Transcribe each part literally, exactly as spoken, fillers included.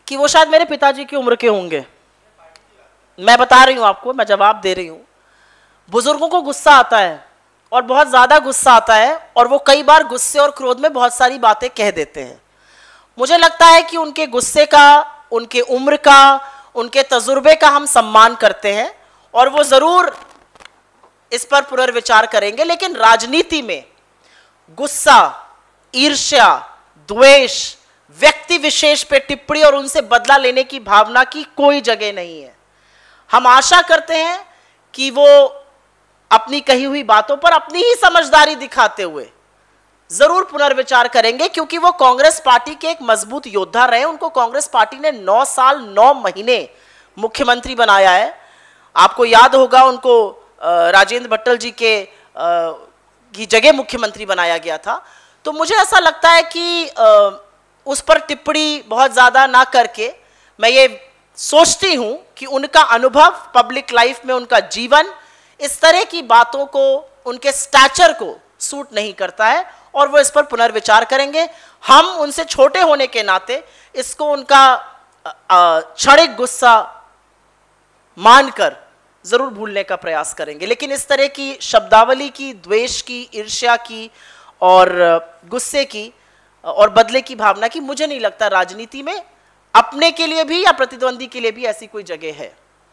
कि वो शायद मेरे पिताजी की उम्र के होंगे। मैं बता रही हूं आपको, मैं जवाब दे रही हूं। बुजुर्गों को गुस्सा आता है और बहुत ज्यादा गुस्सा आता है, और वो कई बार गुस्से और क्रोध में बहुत सारी बातें कह देते हैं। मुझे लगता है कि उनके गुस्से का, उनके उम्र का, उनके तजुर्बे का हम सम्मान करते हैं, और वो जरूर इस पर पुनर्विचार करेंगे। लेकिन राजनीति में गुस्सा, ईर्ष्या, द्वेष, व्यक्ति विशेष पे टिप्पणी और उनसे बदला लेने की भावना की कोई जगह नहीं है। हम आशा करते हैं कि वो अपनी कही हुई बातों पर अपनी ही समझदारी दिखाते हुए जरूर पुनर्विचार करेंगे, क्योंकि वो कांग्रेस पार्टी के एक मजबूत योद्धा रहे। उनको कांग्रेस पार्टी ने नौ साल नौ महीने मुख्यमंत्री बनाया है। आपको याद होगा, उनको राजेंद्र भट्टल जी के की जगह मुख्यमंत्री बनाया गया था। तो मुझे ऐसा लगता है कि आ, उस पर टिप्पणी बहुत ज्यादा ना करके, मैं ये सोचती हूं कि उनका अनुभव, पब्लिक लाइफ में उनका जीवन इस तरह की बातों को, उनके स्टैचर को सूट नहीं करता है, और वो इस पर पुनर्विचार करेंगे। हम उनसे छोटे होने के नाते इसको उनका क्षणिक गुस्सा मानकर जरूर भूलने का प्रयास करेंगे। लेकिन इस तरह की शब्दावली की, द्वेष की, ईर्ष्या की और गुस्से की और बदले की भावना की, मुझे नहीं लगता राजनीति में अपने के लिए भी या प्रतिद्वंदी के लिए भी ऐसी कोई जगह है।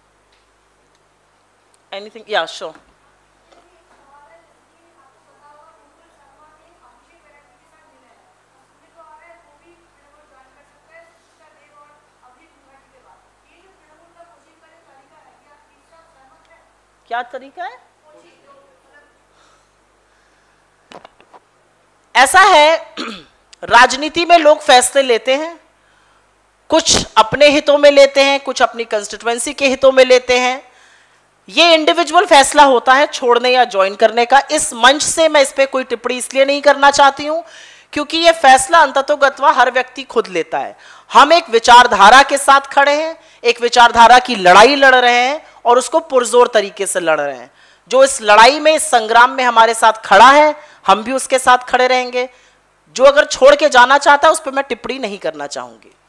एनीथिंग? या श्योर। क्या तरीका है? ऐसा है, राजनीति में लोग फैसले लेते हैं, कुछ अपने हितों में लेते हैं, कुछ अपनी कंस्टिट्यूएंसी के हितों में लेते हैं। ये इंडिविजुअल फैसला होता है छोड़ने या ज्वाइन करने का। इस मंच से मैं इस पे कोई टिप्पणी इसलिए नहीं करना चाहती हूं क्योंकि ये फैसला अंततोगत्वा हर व्यक्ति खुद लेता है। हम एक विचारधारा के साथ खड़े हैं, एक विचारधारा की लड़ाई लड़ रहे हैं और उसको पुरजोर तरीके से लड़ रहे हैं। जो इस लड़ाई में, इस संग्राम में हमारे साथ खड़ा है, हम भी उसके साथ खड़े रहेंगे। जो अगर छोड़ के जाना चाहता है उस पर मैं टिप्पणी नहीं करना चाहूंगी।